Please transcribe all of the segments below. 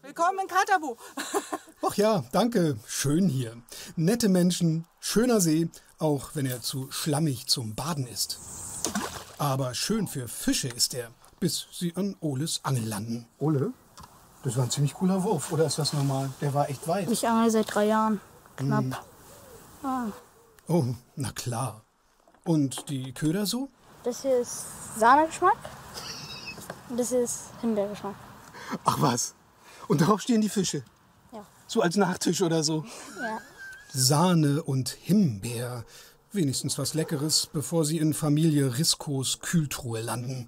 Willkommen in Katerbo. Ach ja, danke. Schön hier. Nette Menschen, schöner See, auch wenn er zu schlammig zum Baden ist. Aber schön für Fische ist er, bis sie an Oles Angel landen. Ole? Das war ein ziemlich cooler Wurf, oder ist das normal? Der war echt weit. Ich angel seit 3 Jahren. Knapp. Ah. Oh, na klar. Und die Köder so? Das hier ist Sahnegeschmack und das hier ist Himbeergeschmack. Ach was. Und darauf stehen die Fische? Ja. So als Nachtisch oder so? Ja. Sahne und Himbeer. Wenigstens was Leckeres, bevor sie in Familie Riskos Kühltruhe landen.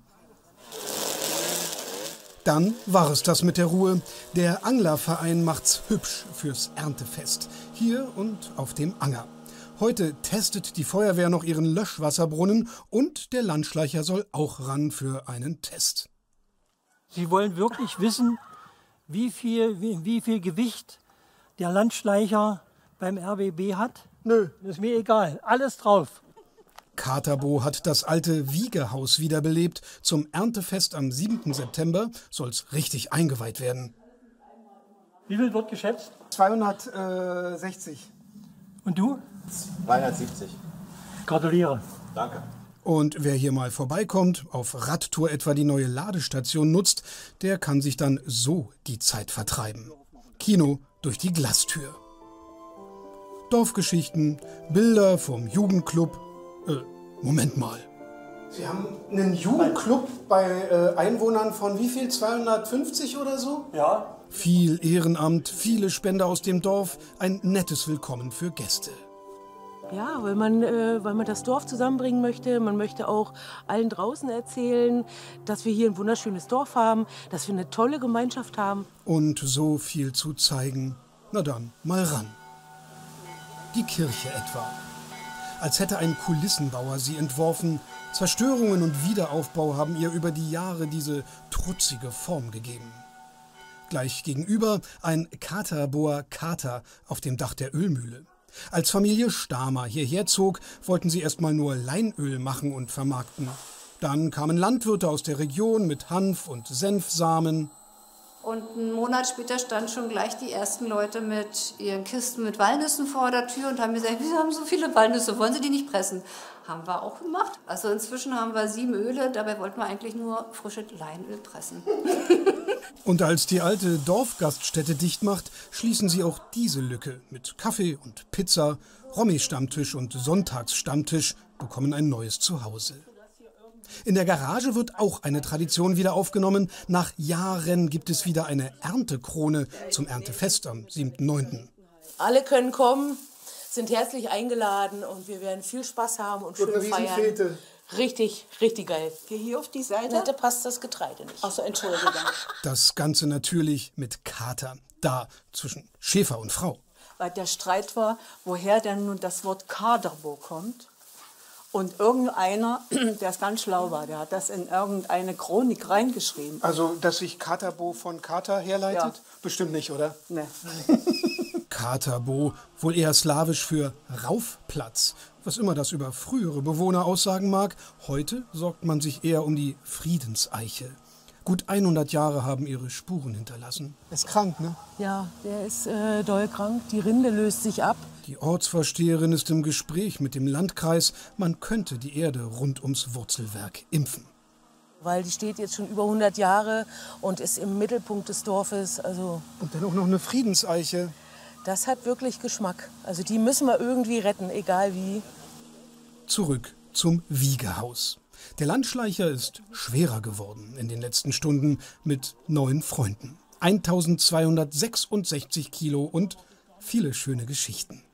Dann war es das mit der Ruhe. Der Anglerverein macht's hübsch fürs Erntefest. Hier und auf dem Anger. Heute testet die Feuerwehr noch ihren Löschwasserbrunnen und der Landschleicher soll auch ran für einen Test. Sie wollen wirklich wissen, wie viel Gewicht der Landschleicher beim RBB hat? Nö. Das ist mir egal. Alles drauf. Katerbo hat das alte Wiegehaus wiederbelebt. Zum Erntefest am 7. September soll's richtig eingeweiht werden. Wie viel wird geschätzt? 260. Und du? 270. Gratuliere. Danke. Und wer hier mal vorbeikommt, auf Radtour etwa die neue Ladestation nutzt, der kann sich dann so die Zeit vertreiben. Kino durch die Glastür. Dorfgeschichten, Bilder vom Jugendclub. Moment mal. Sie haben einen Jugendclub bei Einwohnern von wie viel? 250 oder so? Ja. Viel Ehrenamt, viele Spender aus dem Dorf, ein nettes Willkommen für Gäste. Ja, weil man das Dorf zusammenbringen möchte. Man möchte auch allen draußen erzählen, dass wir hier ein wunderschönes Dorf haben, dass wir eine tolle Gemeinschaft haben. Und so viel zu zeigen. Na dann, mal ran. Die Kirche etwa. Als hätte ein Kulissenbauer sie entworfen. Zerstörungen und Wiederaufbau haben ihr über die Jahre diese trutzige Form gegeben. Gleich gegenüber ein Katerboer Kater auf dem Dach der Ölmühle. Als Familie Stamer hierher zog, wollten sie erst mal nur Leinöl machen und vermarkten. Dann kamen Landwirte aus der Region mit Hanf- und Senfsamen. Und einen Monat später standen schon gleich die ersten Leute mit ihren Kisten mit Walnüssen vor der Tür und haben gesagt, wir haben so viele Walnüsse, wollen Sie die nicht pressen? Haben wir auch gemacht. Also inzwischen haben wir 7 Öle, dabei wollten wir eigentlich nur frische Leinöl pressen. Und als die alte Dorfgaststätte dicht macht, schließen sie auch diese Lücke. Mit Kaffee und Pizza, Romy-Stammtisch und Sonntagsstammtisch bekommen ein neues Zuhause. In der Garage wird auch eine Tradition wieder aufgenommen. Nach Jahren gibt es wieder eine Erntekrone zum Erntefest am 7.9. Alle können kommen, sind herzlich eingeladen und wir werden viel Spaß haben und schön feiern. Fete. Richtig, richtig geil. Geh hier auf die Seite. Da passt das Getreide nicht. Achso, Entschuldigung. Das Ganze natürlich mit Kater. Da zwischen Schäfer und Frau. Weil der Streit war, woher denn nun das Wort Katerbo kommt. Und irgendeiner, der es ganz schlau war, der hat das in irgendeine Chronik reingeschrieben. Also, dass sich Katerbo von Kater herleitet? Ja. Bestimmt nicht, oder? Ne. Katerbo, wohl eher slawisch für Raufplatz. Was immer das über frühere Bewohner aussagen mag, heute sorgt man sich eher um die Friedenseiche. Gut 100 Jahre haben ihre Spuren hinterlassen. Ist krank, ne? Ja, der ist doll krank. Die Rinde löst sich ab. Die Ortsvorsteherin ist im Gespräch mit dem Landkreis. Man könnte die Erde rund ums Wurzelwerk impfen. Weil die steht jetzt schon über 100 Jahre und ist im Mittelpunkt des Dorfes. Also Und dann auch noch eine Friedenseiche. das hat wirklich Geschmack. Also die müssen wir irgendwie retten, egal wie. Zurück zum Wiegehaus. Der Landschleicher ist schwerer geworden in den letzten Stunden mit 9 Freunden. 1266 Kilo und viele schöne Geschichten.